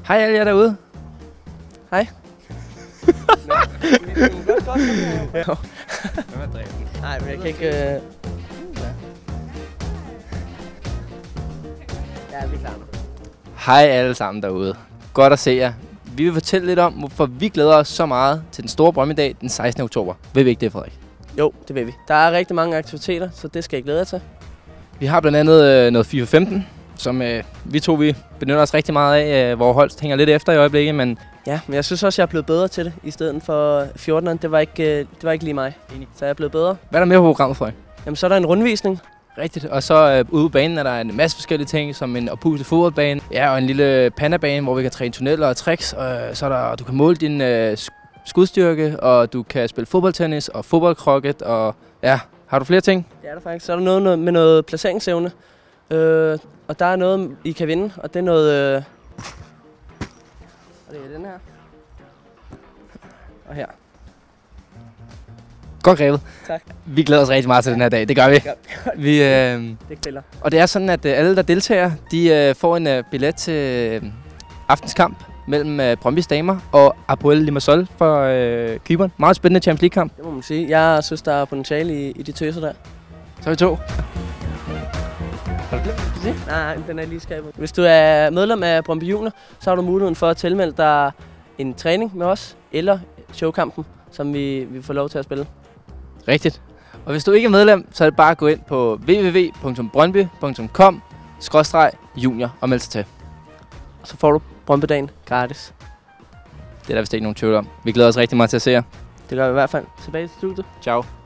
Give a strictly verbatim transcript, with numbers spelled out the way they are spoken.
Hej alle jer derude. Hej. Nej, men jeg kan ikke... Øh... Ja, vi er klar nu. Hej alle sammen derude. Godt at se jer. Vi vil fortælle lidt om, hvorfor vi glæder os så meget til den store Brøndby-dag den sekstende oktober. Ved vi ikke det, Frederik? Jo, det ved vi. Der er rigtig mange aktiviteter, så det skal jeg glæde jer til. Vi har blandt andet øh, noget FIFA femten, som øh, vi to vi benytter os rigtig meget af, øh, hvor Holst hænger lidt efter i øjeblikket, men... Ja, men jeg synes også, jeg er blevet bedre til det, i stedet for fjorteneren. Det var ikke, øh, det var ikke lige mig. Enig. Så jeg er blevet bedre. Hvad er der mere på programmet, Frederik? Jamen, så er der en rundvisning. Rigtigt. Og så øh, ude på banen er der en masse forskellige ting, som en oppustet fodboldbane. Ja, og en lille pandabane, hvor vi kan træne tunneller og tricks. Og så er der, du kan måle din øh, skudstyrke, og du kan spille fodboldtennis og fodboldkrokket. Og ja, har du flere ting? Det er der faktisk. Så er der noget, noget med noget placeringsevne. Øh, og der er noget, I kan vinde, og det er noget... Øh, og det er den her. Og her. Godt grebet. Tak. Vi glæder os rigtig meget til den her dag. Det gør vi. vi øh, det kælder. Og det er sådan, at øh, alle, der deltager, de øh, får en øh, billet til øh, aftenskamp mellem øh, Brøndbys damer og Apoel Limassol for øh, Cypern. Meget spændende Champions League-kamp. Det må man sige. Jeg synes, der er potentiale i, i de tøser der. Så er vi to. Har du glemt det? Nej, den er lige skabet. Hvis du er medlem af Brøndby Junior, så har du muligheden for at tilmelde dig en træning med os, eller showkampen, som vi, vi får lov til at spille. Rigtigt. Og hvis du ikke er medlem, så er det bare at gå ind på w w w punktum brøndby punktum com skråstreg junior og melde sig til. Og så får du Brøndby-dagen gratis. Det er der vist ikke nogen tvivl om. Vi glæder os rigtig meget til at se jer. Det gør vi i hvert fald. Tilbage til studiet. Ciao.